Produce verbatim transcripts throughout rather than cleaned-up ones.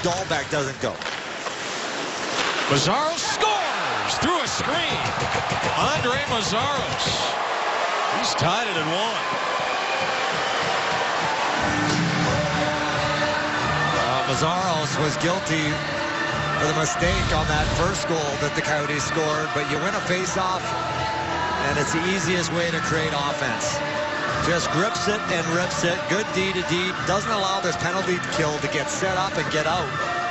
Dahlbeck doesn't go. Mazzaros scores through a screen. Andre Mazzaros. He's tied it at one. Uh, Mazzaros was guilty of the mistake on that first goal that the Coyotes scored, but you win a face-off, and it's the easiest way to create offense. Just grips it and rips it. Good D to D. Doesn't allow this penalty kill to get set up and get out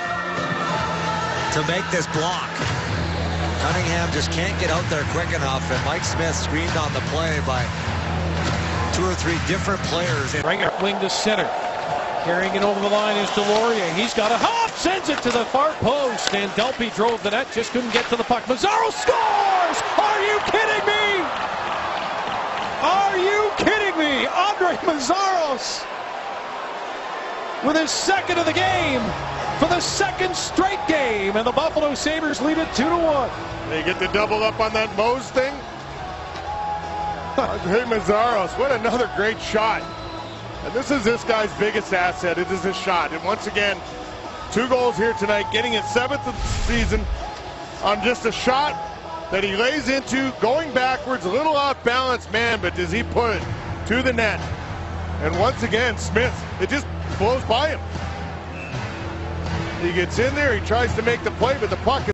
to make this block. Cunningham just can't get out there quick enough, and Mike Smith screened on the play by two or three different players. Right wing to center. Carrying it over the line is Deslauriers. He's got a hop, sends it to the far post, and Delpy drove the net, just couldn't get to the puck. Mazzaros scores! Are you kidding me? Are you kidding me? Andre Mazzaros with his second of the game for the second straight game, and the Buffalo Sabres lead it two to one. They get the double up on that Mose thing. Andre Mazzaros, what another great shot. And this is this guy's biggest asset. It is his shot. And once again, two goals here tonight, getting his seventh of the season on just a shot that he lays into, going backwards, a little off balance, man, but does he put it to the net? And once again, Smith, it just blows by him. He gets in there, he tries to make the play, but the puck is